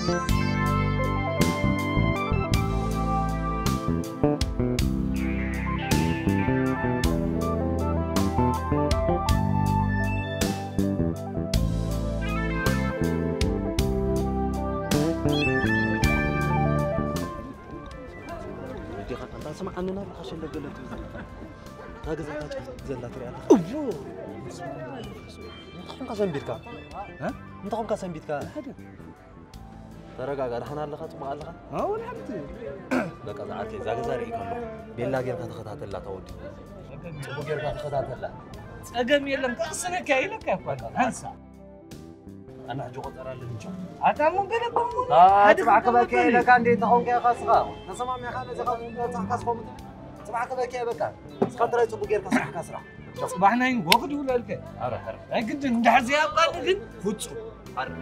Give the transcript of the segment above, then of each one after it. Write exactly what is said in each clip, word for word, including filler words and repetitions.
سمع عننا بخشن لقلت هاجز تاج زلات ريال أوه نتخون كاسم بيتكا ها نتخون كاسم بيتكا هذا ترى قاعد رحنا على خط ما على خط ها ولا حتى لك زعلت زاج زاري كله بيلا غير خدخات لا تودي تبغى غير خدخات لا أقام يلا كأصلا كايلك يا فلان هنسى أنا جو ترى اللي نشوف هذا مو كذا بمو آه تبعك بكي لك عندي تخون كي خاصة نسمع من خالد زخم صح كاسكم تبعك بكي بكا خاطر تبغى غير كسرح كسرح صباحنا يوقد ولا لك عرف عرف أكيد ندحر زي أبغى نقول فوتشو عرف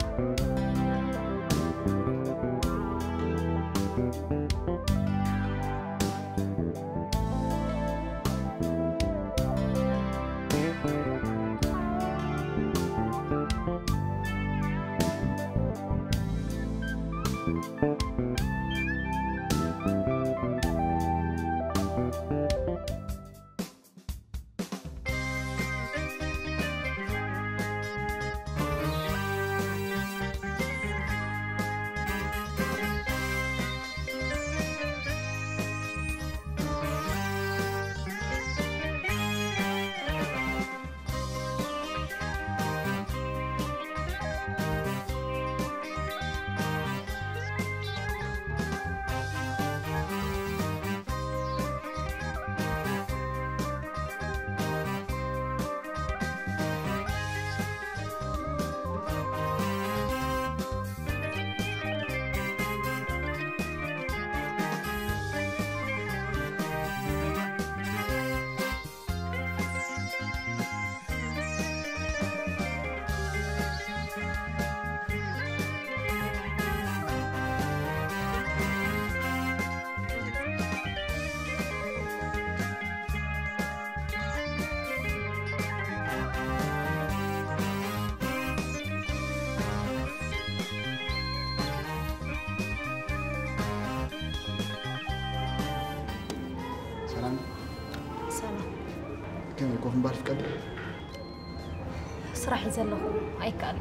كم يكون بعرف كده صراحة يزلخو أي كان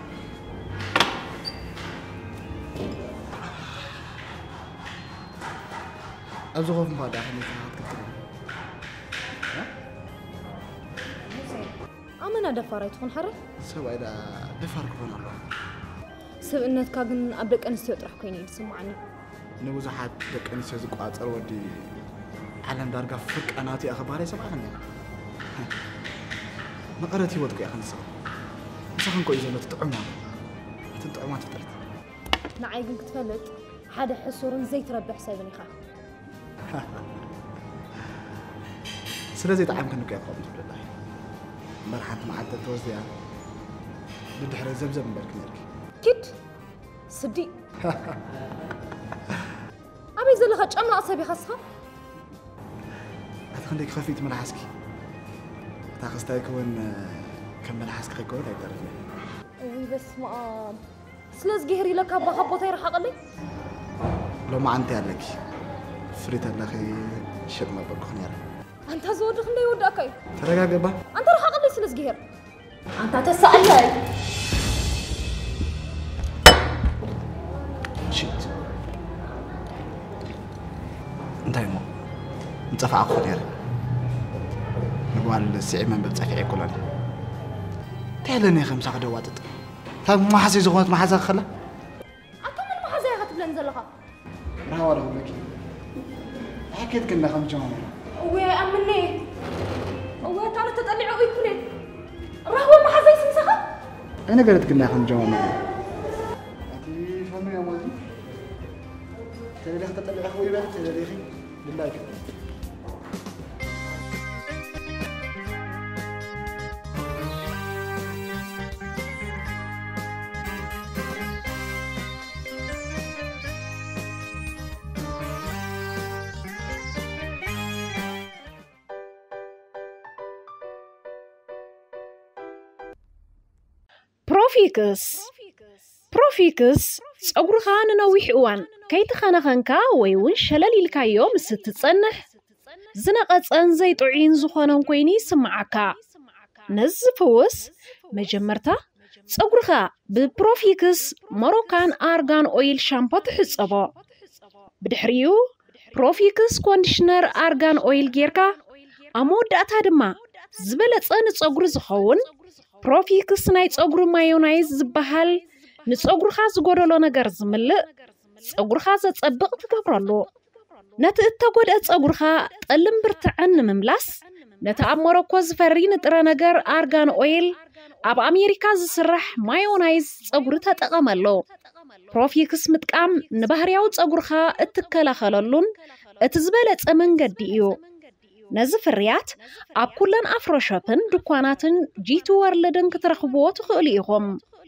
أبزو خوف ما داخل نفهم كتير أنا دفارة تكون حرة سوى إذا دفار كون الله سو إنك كأن أبلك أنا سويت راح كوني سمعني نوزع حد لك أنا سويت قاعد أرودي على درجة فك أنا تي أخباري سمعني ما قرأتي ودك يا أخي نسا نسا خنكو إذا لا تطعمها تطعمها تطلت نعيق كتفلت حدا حصور زي تربح حسابني خا سلازي طعم كنك يا قوم بالله مرحت مع عدة توزيع بدحر زبزب مبارك نركي كد صدي أبي زلها جمع أصابي خاصها أتخليك خفيت من حسكي تاخذ يكون كمل حاسك خيكون تعرفني وي بس ما سلاز جهري لك ابا خبو تير حقلي لو ما انت لك فريت الاخي شد ما بكون يا انت زود خلي وداكاي ترجع با انت راح اقلي سلاز جهر انت تسالي شيت انت يمو مصفع اخو يا نقول السعيمان بتصفي كلنا تعلني خمسة قد واتت طيب ما حسي زغوت ما حزا خلا أكمل ما حزا يغتب لن زلقا ما ورا لك حكيت كنا خمس جمعة ويا أمني ويا تعالى تطلع ويكوني راهو ما حزا يسمسخا أنا قلت كنا خمس جمعة أنتي فهمي يا مولدي ترى ليخ تطلع أخوي بقى ترى ليخ بالله كده Proficus. Proficus ፀጉርኻ ንነዊሕ እዋን ከይተኸናኸንካ ወይ እውን ሸለል ኢልካዮ ምስ እትጸንሕ ዝነቐፀን ዘይጥዑይን ዝኾነን ኮይኑ ይስምዓካ ነዚ ፍውስ መጀመርታ ፀጉርኻ ብፕሮፊክስ ሞሮካን አርጋን ኦይል ሻምፖ ትሕፀቦ ብድሕሪኡ ፕሮፊክስ ኮንዲሽነር አርጋን ኦይል ጌርካ ኣብ መወዳእታ ድማ ዝበለፀ ንፀጉሪ ዝኸውን ፕሮፊክስ ናይ ፀጉሪ ማዮናይዝ ዝበሃል ንፀጉርኻ ዝጎደሎ ነገር ዝምልእ ፀጉርኻ ዘፀብቕ ትገብረሉ ነቲ እተጎድአ ፀጉርኻ ጠልም ብርትዕን ንምምላስ ነቲ ኣብ ሞሮኮ ዝፈሪ ንጥረ ነገር አርጋን ኦይል ኣብ ኣሜሪካ ዝስራሕ ማዮናይዝ ፀጉሪ ተጠቐመሉ ፕሮፊክስ ምጥቃም ንባህርያዊ ፀጉርኻ እትከላኸለሉን እቲ ዝበለፀ መንገዲ እዩ ነዚ ፍርያት ኣብ ኩለን ኣፍሮሾፕን ድኳናትን ጂቱ ወርልድን ክትረኽብዎ ትኽእሉ ኢኹም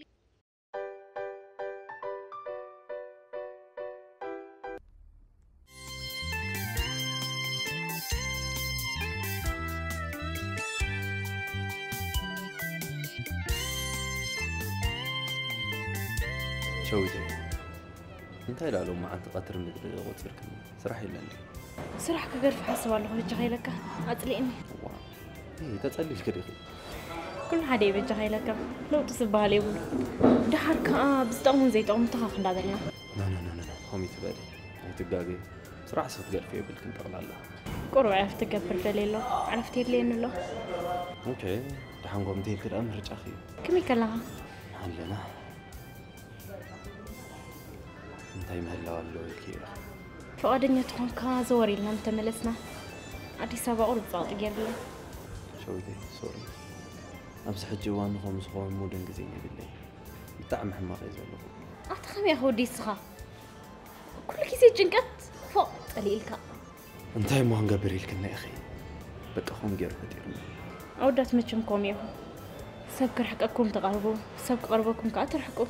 شويتي انت لا لو ما عاد قطر مدري غوترك سرح لنا سرح كغير في حسب والله وجه خيلك اطلقني ايه تتصليش كده كل حدا يبجح خيلك لو تصبها لي يقول دحرك اه بستقوم زي تقوم تخاخ ندادلنا لا لا لا لا قومي تبالي هي تبقاقي صراحه صدق فيه بالكن تغلى الله قرب عرفت تكبر دليله عرفت لي انه له اوكي دحين قومتي كده امر اخي كم يكلها هلنا انتي مهلا والله الكير فؤادني تكون كازوري لنا متملسنا عدي سبا قرب ضاطي قبل شويتي سوري امس حجوان خمس خوان مودن قزيني بالله يطعم حماق يزلو اتخم يا خودي سخا كل كيسي جنقت فوق قليلك انتي مو هنقبري لكنا يا اخي بقى خوم غير كثير اودات مچمكم يهو سبكر حقكم تقربوا سبك قربكم كاترحقوا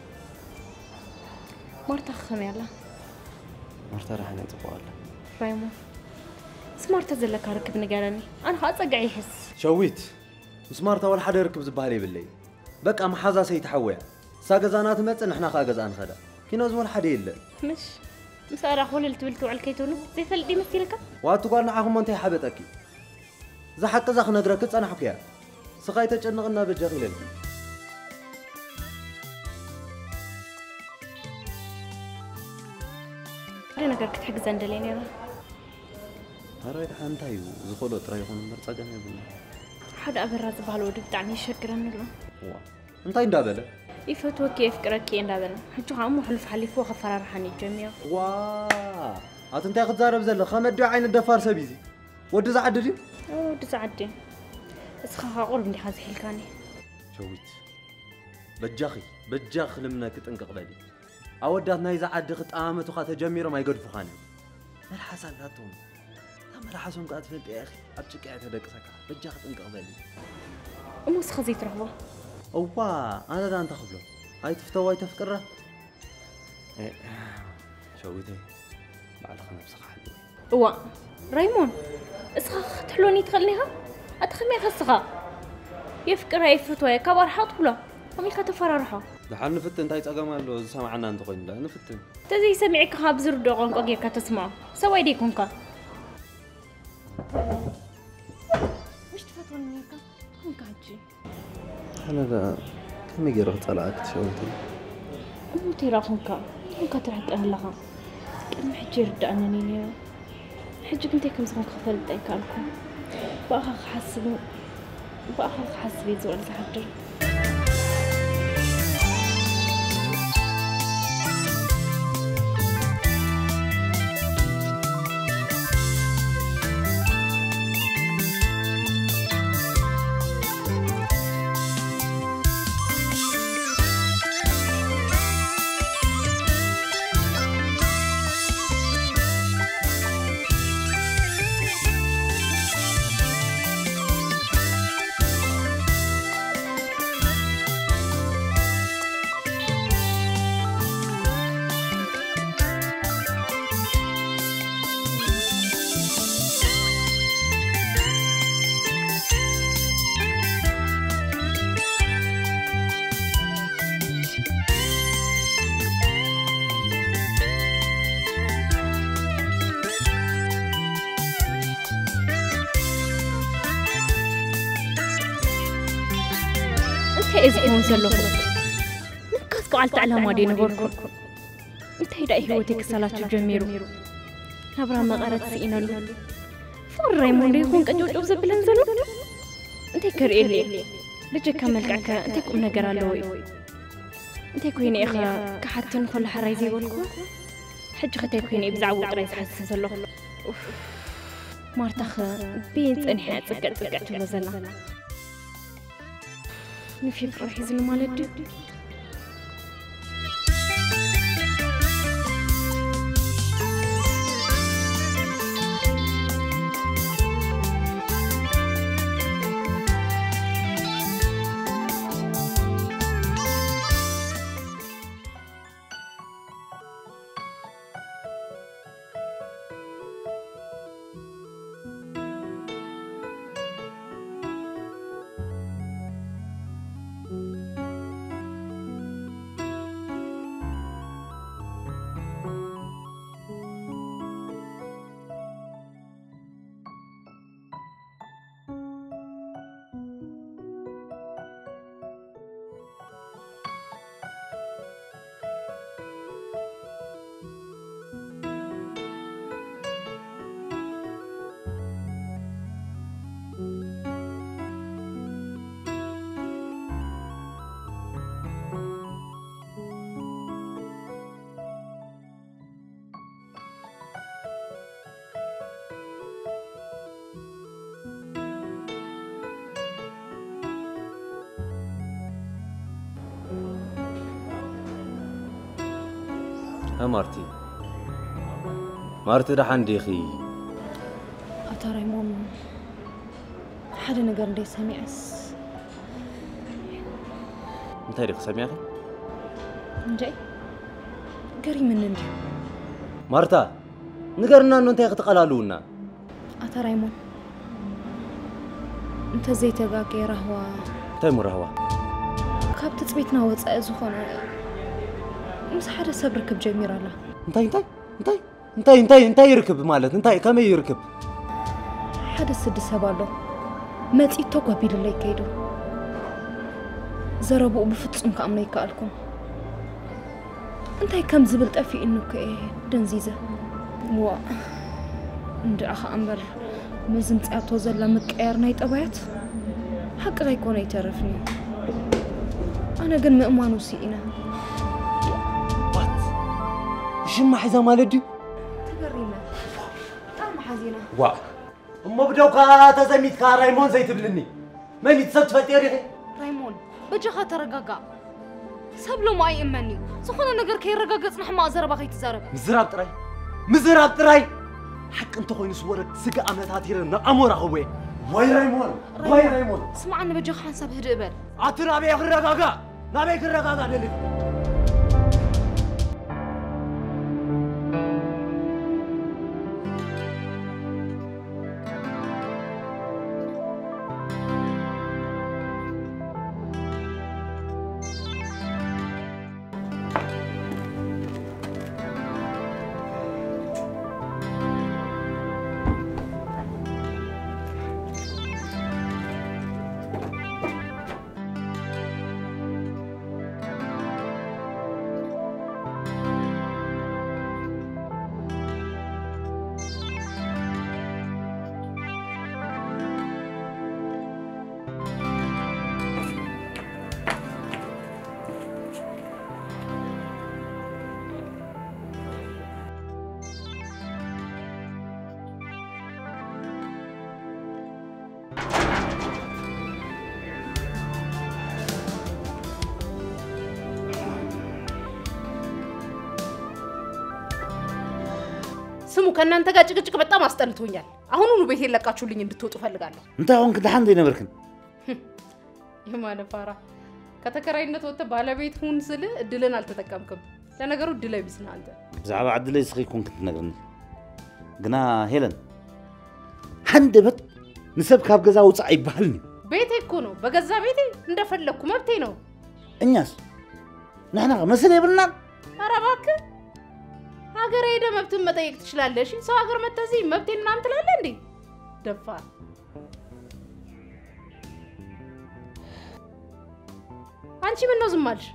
مرتا خمي الله مرتا راح نتقوال رايمو سمارتا زلك ركب نقالني انا خاصه يحس شويت سمارتا ولا حدا يركب زبالي بالليل بقى محازا سيتحويا ساغزانات مصن احنا خاغزان خدا كينو زول حدا يله مش مسارا خول التبلتو على الكيتونو زي فلدي مثلك واتو قالنا عاهم انت حبتك ز حق زخ نغرك صنحكيا سقاي تጨنقنا بجغيل أنا نقدر كتحجز عند لين يلا. هراي دحين تايو زخلو ترى يكون مرتاجة نبلا. حدا أبرز بهالود بتاعني شكرا له. وا. أنت أين دابلا؟ يفتوى كيف كرك ين دابلا. حتى عمو حلف حلي فوق فرار حني جميع. وا. أنت ياخذ زارب زلا خمد دو عين الدفار سبيزي. ود زعددي؟ أوه ود زعدي. بس خا قرب لي هذا الكاني. شويت. بجاخي بجاخ لمنا كتنقق بالي. أودات نايزة عاد قطعامة وخا تجميرو ما يقدفو خاني الحسن لاتهم أما الحسن قاعد فهمت يا أخي أبشك قاعد هداك سكا بجا خطنقق بالي أموس خزيت رهبة أوه أنا دا أنت خبله هاي تفتوى هاي تفكره إيه شويتي بعد خنا بسخ حلوة أوه رايمون اسخا تحلوني تخلنيها أتخمي خسخا يفكر هاي فتوى كبر حاطوله هم يخطفوا راحوا دحال نفتن تاي تاقام له سمعنا انت قوين لا نفتن تزي سمعك خابزر دوغون قوغيك تسمع سوى يديكمك مش تفتون ميكا هم كاجي انا لا كم يقرا طلعت شويتي مو تيراخنك هم كترحت اهلها كم حجي ردأنا نينيو حجي كنتي كم زغن خفلت اي كالكم بأخذ حسب بأخذ حسبي زوال تحضر انت ازكون زلوكم نكاس قعلت على ما دي نبركم انت هيدا هيوتك صلاة جميرو نبرا مغارات سئنا له فور ريمون يكون كجوجو زبلن زلو انت كريلي لجي كمل كعك انت كم نقرا لوي انت كويني اخا كحتن كل حرايزي بولكو حج ختي كويني بزعو قريس حسس زلو مارتخ بينت انحي اتسكر تسكر تلزلا نفي فرحي زلو مالدو ها مارتي مارتي رح عندي خي أترى مون حدا نقر دي سميعس انت هيك سميعك نجي قري من نجي مارتا نقرنا انه انت تقلالونا أترى مون انت زي تقاقي رهوة تايمو رهوة كاب تثبيتنا وصأ زخونه مس حدا سب ركب جمير الله انتي انتي انتي انتي انتي انتي يركب مالت انتي كم يركب حدا سد سبالو ماتي توقع بيد الله يكيدو زربوا بفتصم كأمنا يكالكم انتي كم زبلت أفي إنو كإيه دنزيزة وا ندي أخا أمبر مزنت أعطو زلا مكير نايت أبايت حق غيكون يترفني أنا قن مأمانو سيئنا شما حزا مالدي تقرينا أم حزينة وا أما بدوكا تزميت كا رايمون زي تبلني ما يتصد فتيري رايمون بجخا ترقاقا سبلو ما يأمني سخونا نقر كي رقاقا صنح ما أزربا خي تزارب مزراب تراي مزراب تراي حق انت خوين سورك سقا أمتات يرنا أمورا هوي واي رايمون واي رايمون اسمع أنا بجخا حنساب هدئبال أتنا بيك الرقاقا نابيك الرقاقا دلت سمو كنا أنت قاعد تجيك بتأم أستنتونيال أهون نو بيهي لك أشولين يندتو تفعل قالوا أنت هون كده حندي نبركن يما أنا فارا كتكرين نتوت بالا بيت هون سله دلنا التتكمكم لأن قالوا دلنا بيسنا أنت زعما عدل يسخي يكون كنت نقرن قنا هيلن حند بت نسب كاب جزا وصع يبهلني بيتي يكونوا بجزا بيتي ندفل لكم ما بتينو الناس نحن مثلا يبلنا أرباك هاجر إيدا ما بتم متى تشلال ليش سو هاجر متزي ما بتين نام تلالندي دفع أنت منو زمالش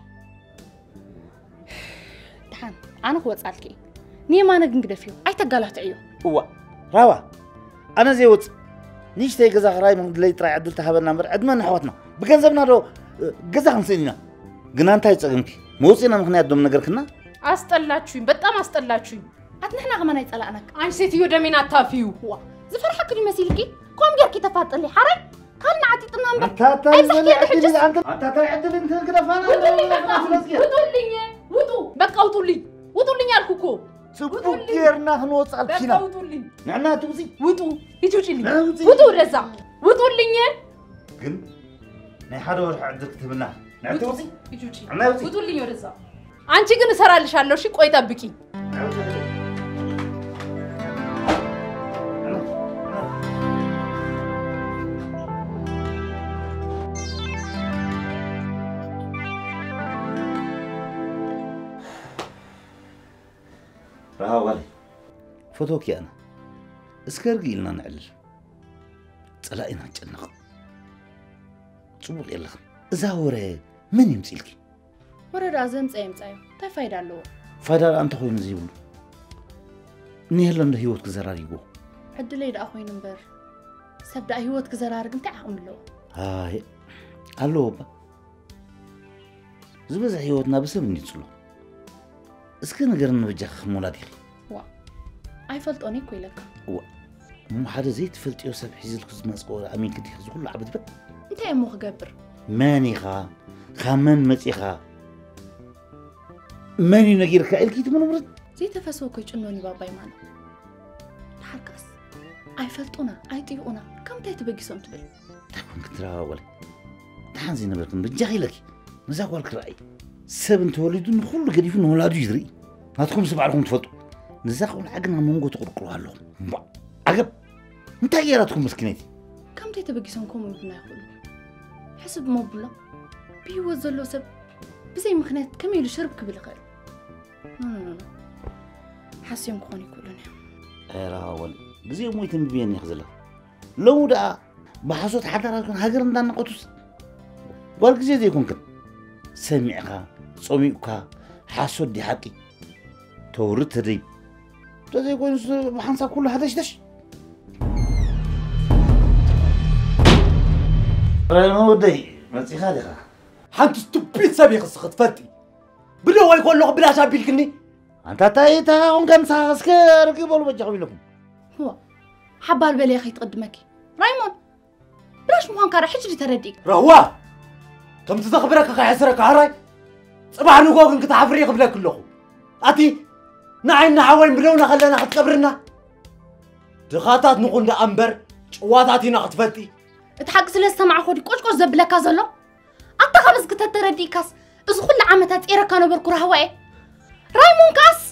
دحان أنا هو صالكي ني ما نقدر فيه أي تقالات عيو هو راوا أنا زي وص نيش تي جزا خراي من لي تراي عدل تحبنا مر عدنا نحوتنا بجنزبنا دو جزا خمسيننا جنان تاي تصقمكي موصينا مخنيات دوم نغركنا أستلاتشوين بطام أستلاتشوين أتنحنا كمان يتسألانك عن سيتيو دمينا تافيو هو زفرحك لي مسيلكي قوم جركي تفاطلي حري خلنا عطي تنامبر أنت تاي أنت أنت تاي عدل أنت كده فانا وطولي وطو بقى وطولي وطولي يالكوكو سبوكيرنا هنوص على الكينا بقى وطولي نعنا توزي وطو يجوجي لي وطو رزع وطولي كن نحن روح عدك تبنا نعتوزي يجوجي نعتوزي وطولي رزع أنت كن سرالشالو شي قوي تبكي راولي فوتوكي أنا اسكرقي لنا نعلل تلاقينا نجنق صبوق يلا زاوري من يمسيلكي ورد أزم تسايم تسايم تا فايدة له فايدة أنت خوي مزيبلو نيهلا هيوت كزراري جو عدلي دا أخوي نمبر سبدا هيوت كزراري انت عملو هاي ألو با زبز هيوتنا بسم نيتسلو اسكي نغير نوجخ مولادي وا اي فلت اوني كويلك وا مو حدا زيت فلت يوسف حزل كز مسقول امين كدي خز كل عبد بت انت امو خغبر ماني خا خمن مصيخا ماني نغير كايلكيت من مرد زي تفسو كو چنوني باباي مانو حركس اي فلتونا اي تيونا كم تاي تبغيسون تبل تكون كتراول تحنزي نبركم بجايلك مزاقولك راي سبن تولدون كل قديفون ولادو يدري هاتكم سبعلكم تفطوا نزاقون عقنا منغو تقرقروا لهم عقب انت غيراتكم مسكينتي كم تاي تبغيسونكم مبنا يقولوا حسب موبلا بيوزلو سب بزي مخنات كم يلو شرب كبل خير نو نو نو حاسيوم كوني كلنا راول بزي مويتم بيني خزله لو دا بحصوت حضراتكم هاجر ندان قطوس والك زي يكون كن سمعها صميقها حاسود دي حقي تورت ري تزي يكون بحنسا كل هذا ايش راي ما ودي ما تي خالقه حنت ستوبيد سبيخ سخت فتي بلو يقول له بلاش ابيلكني انت تايتا هون كان ساسكر كيبولو بجاكم لكم هو حبال بالي اخي تقدمك رايمون بلاش مهان كار حجري ترديك رهوا كم تخبرك اخي حسرك عراي صباح نقول كنت عفري قبل كلكم اتي نعين حوين بلونا خلينا خطبرنا دخاتات نقول ده انبر ጨዋታቲና ክትፈልጢ እትሓቂ ስለ ዝተማዕ ኾዲ ቆጭቆጭ ዘብለካ ዘሎ ኣታ ከምስ ክተተረዲካስ እዚ ኩሉ ዓመታት ጤረካ ነበርኩ ረህዋኤ ራይሞን ካስ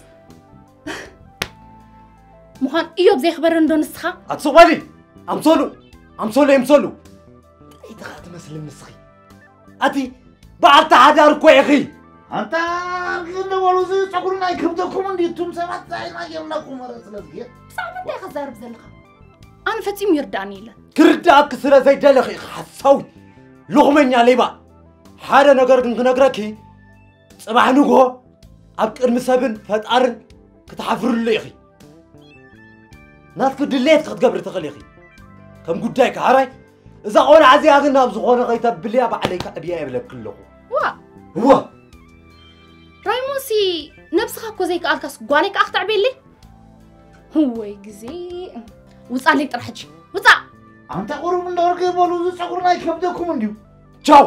ምዃን እዮብ ዘይኽበር እንዶ ንስኻ ኣትስቆሊ ኣምሰሉ ኣምሰሉ የምሰሉ ኢትኻ ትመስል ምስኺ ኣቲ በዓልቲ ሓዳር እኮ ኢኺ أنت كنا ولوزي تقولنا يكبدكم عندي توم سبعة زينا يرناكم مرة سلسلة. بسام أنت يا خزار بزلخ. أنا فتيم يرداني له. كرداك سلا زي دلخي حسوي. لغمني عليه بقى. حدا نجار كنت نجاركي. صباح نوجو. أبكر مسابن فتقارن كتحفر لي أخي. ناس كدليت قد قبر تغلي أخي. كم قداك عراي. إذا أنا عزي أغنى بزغونة غيتب بلي أبى عليك أبيع بلا كله. وا. هو. رايمون سي نفسها كو زي كالكاس غوانيك اختع بيلي هو يجزي وصع لي طرحجي وصع انت قرب من دورك بولو صقرنا يكبدكم انديو تشاو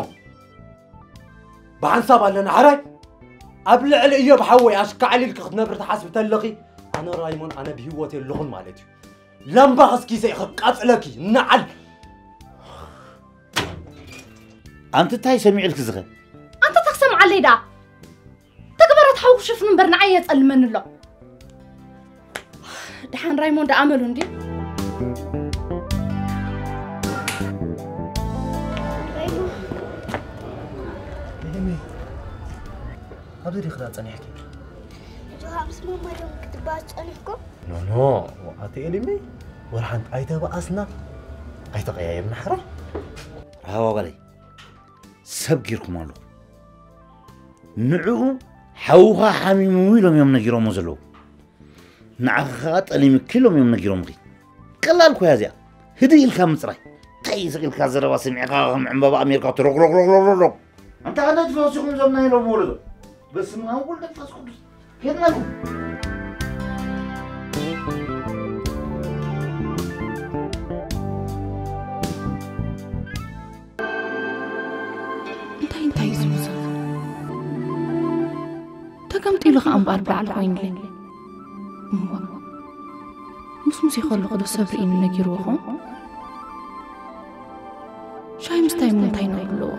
بعنصاب لنا عراي قبل علي بحوي اشكع علي لك نبر تحاسب تلقي انا رايمون انا بهوتي اللغن مالتي لم بغسكي زي قاطلكي نعل انت تاي سميع لك زغ انت تقسم علي دا تكبرت حوش شوف نمبر نعيط المن له دحان رايمون دا عملوا ندي مهمي هذا اللي خلاص انا احكي جواب اسمه ما دام كتبات انكم نو نو واتي انمي ورحنت ايته باسنا ايته قيايم نحره هاو غلي سب غيركم الله ንዕኡ ሓውኻ ሓሚሙ ኢሎም እዮም ነጊሮሞ ዘለዉ ንዓኻ ጠሊም ክሎም እዮም ነጊሮም ኺ ቀላል ኮያ እዚኣ ህዲ ኢልካ ምፅራይ እንታይ ስቂልካ ዘረባ ሰሚዕካ ከም ዕምበባ ኣሜሪካ ትሮግሮግሮግሮግሮግ أنت قاعد تفوسكم زمنا يلو مولد بس ما أقول لك فاسكم كيف لكم أنت أنت يزوزا تكمت إلى خام بأربع العين لين مو مش مش يخلو قدو صبرين نجيروهم شاي مستاي مونتاين بلو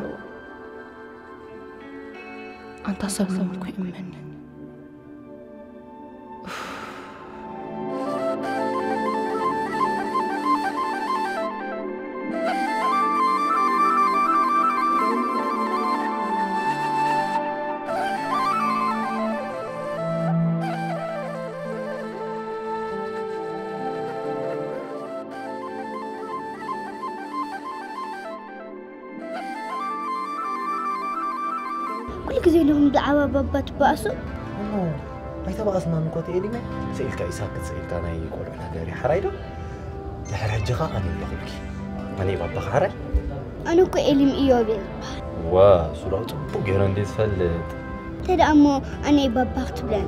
أنت صبر مكوي أمن كل لهم دعوة بابات باسو أوه ما يتبقى نكوت إلي ما سئلك إساكت سئلك أنا يقول على غيري حرايدو دحر جغا أنا بقولك أنا بابا حراي أنا كو إلي مئيوبي وا سورة بوغيرا نديت فلت تدا أمو أنا بابا تبلان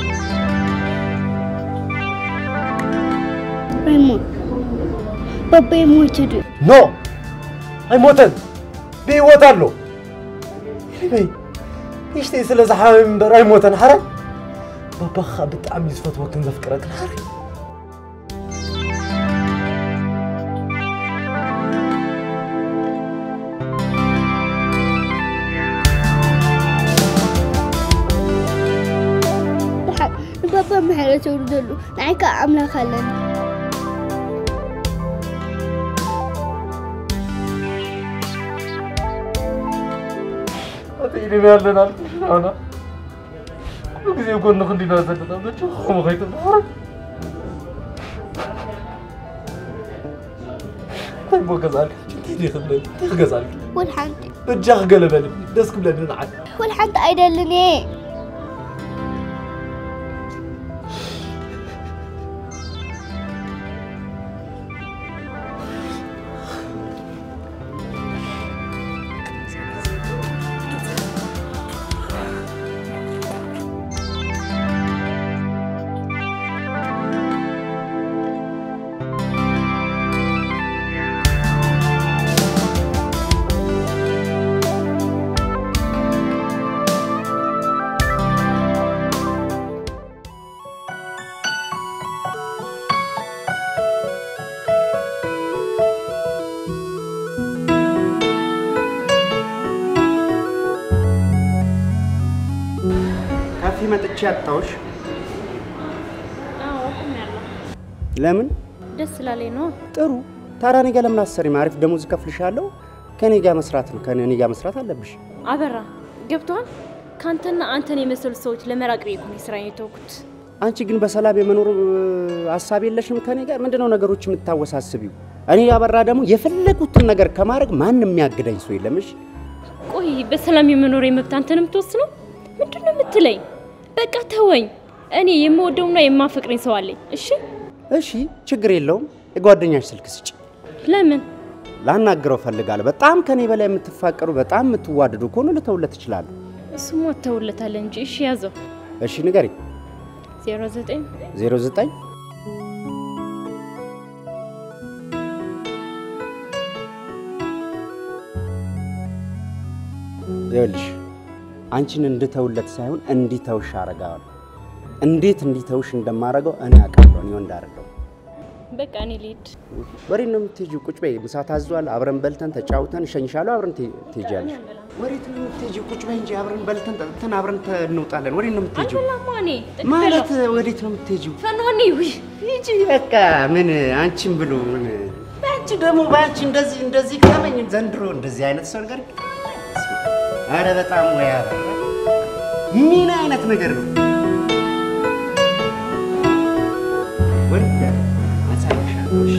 ريمون بابا يموت دو نو أي موتن بيوتالو إلي إيش تيسل زحام من براي موتن حرام بابا خابت عم يزفت وقت نذكرك حرام بابا محل تردلو نعيك عملا خلنا أتيني مالنا أنا كل كذي يقول نخلي ناس كذا بتشوف ما خيط الحرب طيب مو كذلك تيجي خلنا كذلك والحنت بتجاه قلبنا الناس كلها نلعب والحنت أيضا لني متى تشاتوش؟ آه وكم يلا. لمن؟ دس لالينو. ترو ترى نيجا لما نصري ما عرف دموز كفل شالو كان يجا مسرات كان يجا مسرات على بش. عبرة جبتون؟ كانتنا أنتني مثل صوت لما راقري يكون يسرعي توقت. أنت جن بسلا بمنور عصابي اللي شو مكان يجا من دنا نجاروش متوسع السبيو. أنا يا برا دمو يفلك وتنجر كمارك ما نمي أقدر يسوي لمش. قوي بسلام يمنوري مبتانتنا متوصلوا؟ من دون متلين. በቃ ተወኝ እኔ የምወደውና የማፈቅረኝ ሰው አለኝ እሺ እሺ ችግር የለውም የጓደኛሽ ስልክ ስጪ ለምን ላናግረው ፈልጋለሁ በጣም ከኔ በላይ የምትፋቀሩ በጣም የምትዋደዱ ከሆነ ልተውለት ይችላል እሱማ ተውለታል እንጂ እሺ ያዘው እሺ ንገሪ ዜሮ ዘጠኝ ዜሮ ዘጠኝ ይኸውልሽ አንቺን እንድተውለት ሳይሆን እንዲተውሽ አረጋለሁ እንዴት እንዲተውሽ እንደማረጋው እኔ አቀርበው ነው እንዳረጋው በቃ እኔ ልሂድ ወሬ ነው የምትሄጂው ቁጭ በይ ምሳ ታዟል አብረን በልተን ተጫውተን እሸኝሻለሁ አብረን ትሄጃለሽ ወሬት ነው የምትሄጂው ቁጭ በይ እንጂ አብረን በልተን ተጠጥተን አብረን እንውጣለን ወሬ ነው የምትሄጂው አላማኔ ማለት ወዴት ነው የምትሄጂው ፈኖኒ ውይ ሂጂ በቃ ምን አንቺም ብሎ ምን አንቺ ደግሞ ባንቺ እንደዚህ እንደዚህ ከመኝ ዘንድሮ እንደዚህ አይነት ሰው ነገር አረ በጣም ወያ ምን አይነት ነገር ነው ወርዳ አሳይሻለሽ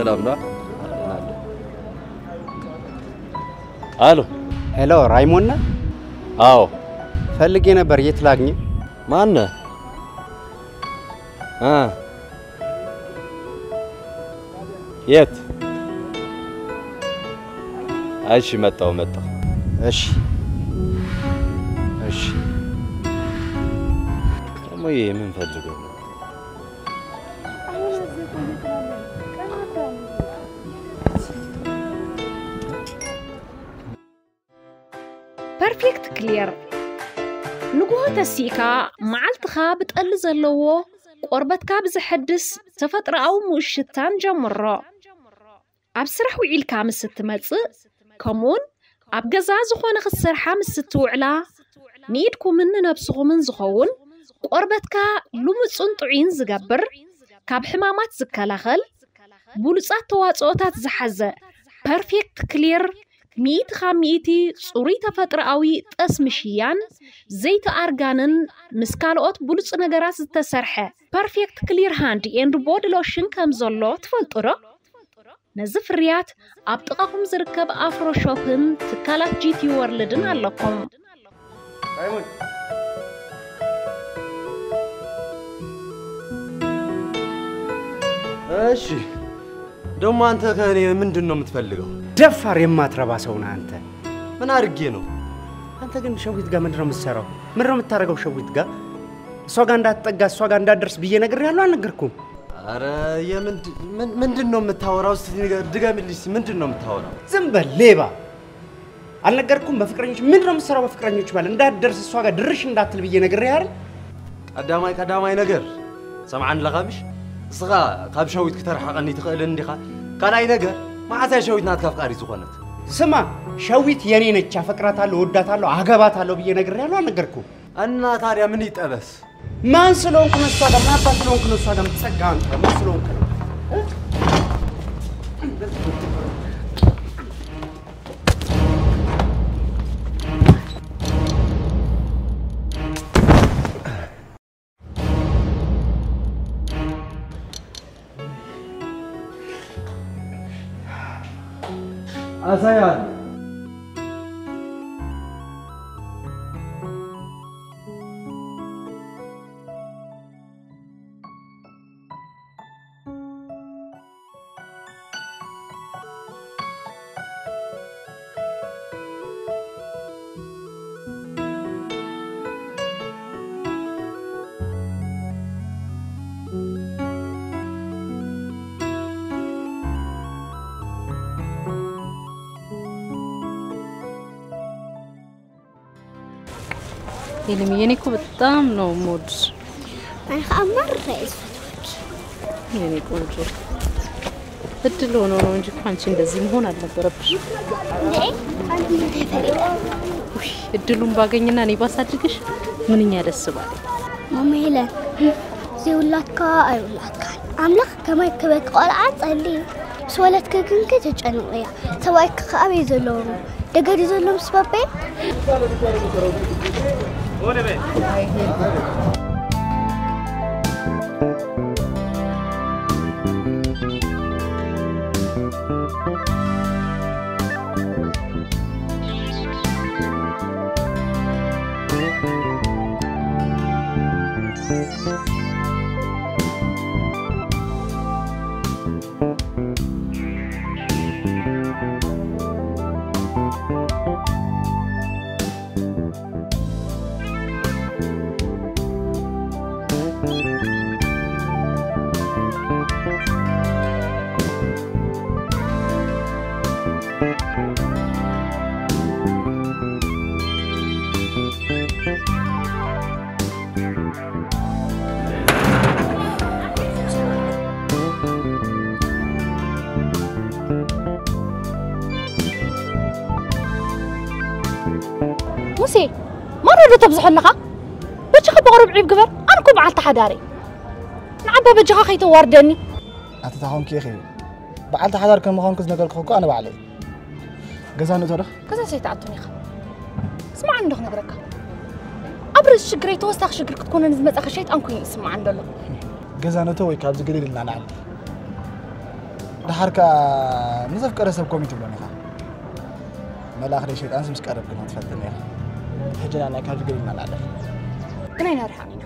سلام لا الو ሄሎ ራይሞን ነህ? አዎ ፈልጌ ነበር የት ላግኝ? ማን ነህ? አ የት? እሺ መጣሁ መጣሁ እሺ እሺ ደግሞ ይሄ ምን ፈልገው ነው? perfect clear ንጉሆ ተሲካ ማዓልትኻ ብጠል ዘለዎ ቆርበትካ ብዝሕድስ ተፈጥሮኣዊ ሙሽታን ጀምሮ ኣብ ስራሕ ውዒልካ ምስ ትመጽእ ከምኡን ኣብ ገዛ ዝኾነ ክስርሓ ምስ ትውዕላ ንኢድኩምን ነብስኹምን ዝኸውን ቆርበትካ ልሙጽን ጥዑይን ዝገብር ካብ ሕማማት ዝከላኸል ብሉጻት ተዋጽኦታት ዝሓዘ perfect clear ميت خاميتي صوري تفترقاوي تسمشيان زيت أرغانن مسكالوت بلوص نغراس تسرحه perfect clear hand and body lotion كمزولو تفلطرو نزف ريات ابطقاكم زركب افرو شوبن تكالات جيتي وورلدن علىكم رايمون እሺ ደሞ አንተ ከኔ ምንድነው የምትፈልገው? ደፋር የማትረባ ሰው ነህ አንተ። ምን አድርጌ ነው? አንተ ግን ሸዊት ጋር ምንድነው የምትሰራው? ምንድነው የምታረጋው ሸዊት ጋር? እሷ ጋር እንዳትጠጋ እሷ ጋር እንዳትደርስ ብዬ ነግሬያለሁ አልነገርኩም? አረ የምንድ ምንድነው የምታወራው? እስቲ ድገምልኝ። ምንድነው የምታወራው? ዝም በል ሌባ። አልነገርኩም? በፍቅረኞች ምንድነው የምትሰራው? በፍቅረኞች ማለት እንዳትደርስ እሷ ጋር ድርሽ እንዳትል ብዬ ነግሬያለሁ። ቀዳማይ ቀዳማይ ነገር ሰምዓን ለኻብሽ እስኻ ካብ ሸዊት ከተርሓቀኒ ትኽእል እንዲኻ ካልኣይ ነገር ማዓዛ ሸዊት ናትካ ፍቃሪ ዝኾነት ስማ ሸዊት የኔ ነች አፈቅራታለሁ ወዳታለሁ አገባታለሁ ብዬ ነግሬያለሁ አልነገርኩም? እና ታዲያ ምን ይጠበስ? ማን ስለሆንኩ ነው እሷ ጋር ማን ስለሆንኩ ነው እሷ ጋር የምትጸጋ አንተ ማን ስለሆንኩ ነው? أزايان يلمي يعني كو بتام نو مودز أنا خامر رئيس يعني كونجو بدلو نو نو نجي كانش እንደዚህ መሆን አልነበረብሽ ليه አንተ ተፈልጋ ውይ እድሉን ባገኝና እኔ ባሳድግሽ ምንኛ ደስ ባለ ማማይለ زيولاتك أيولاتك أملاك كما يكبك قال عطلي سوالتك كنك تجنويا سواك خابي زلوم دغري زلوم سبابي وين بي موسي ما ردو تبزح لها بجخ بغرب عيب قبر أنا كوب على تحداري نعبا بجخ خيتو واردني أتتاهم كي خير بعد حضر كم مخان كز نقول خوكو أنا بعلي جزانو ترى كذا شيء تعطوني خ اسمع عنده نقرك أبرز شجري توسخ شجرك تكون نزمت أخر شيء أنكو يسمع عنده له جزانو توي كابز قليل لنا نعم دحركا نزف قرسب كوميتي بلونيخا ملاخ دي شيطان سمس قرب كنا تفدني حجنا انا كاج قلنا لا كنا نرحانينا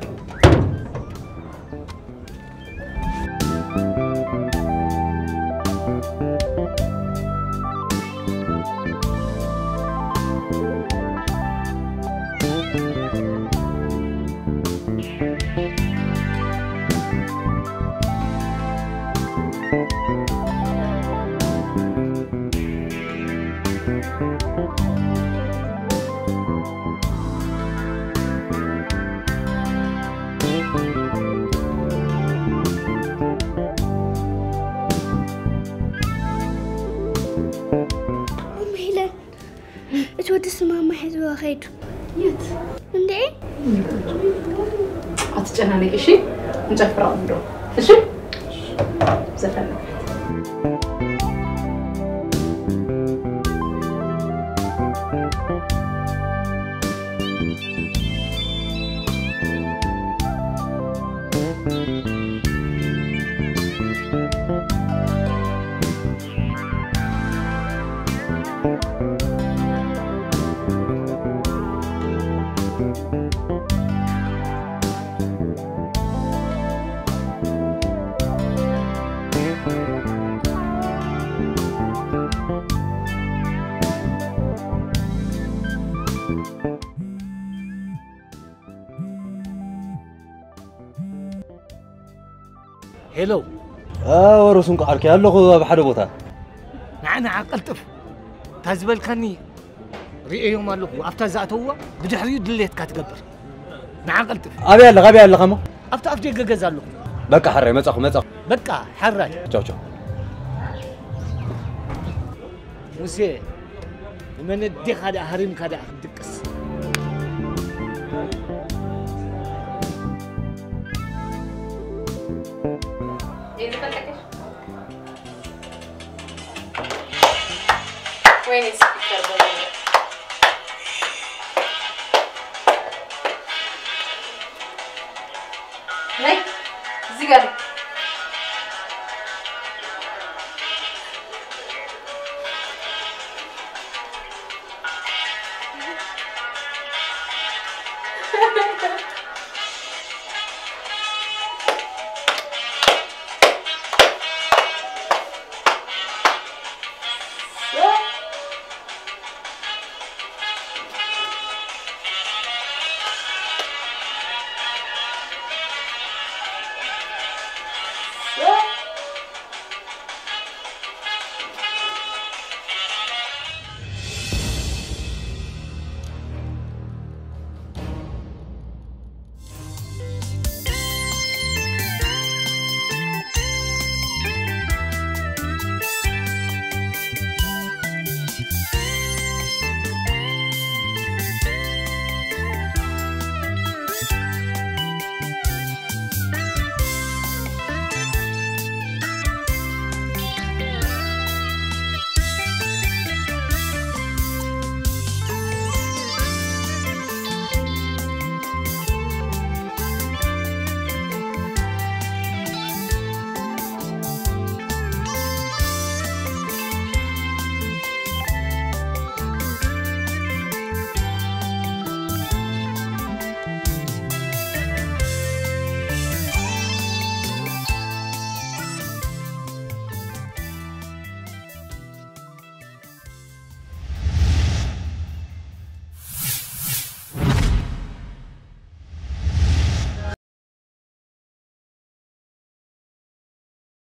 ماما حزبها خير يت عندي أتجنني إشي نجفر عنده إشي زفنا هلو اه ورسون قارك يالله خو بحد بوتا نعنا عقلتف تزبل خني ريئيهم مالو افتا زاتوا بدحريو دليت كاتقبر نعقلتف ابي يلا غبي يلا خمو افتا افدي غغزالو بقى حري مصخ مصخ بقى حراج تشو تشو موسى من الدي خدا هريم كدا دقس وين السبيكر بقى ناي زيغاري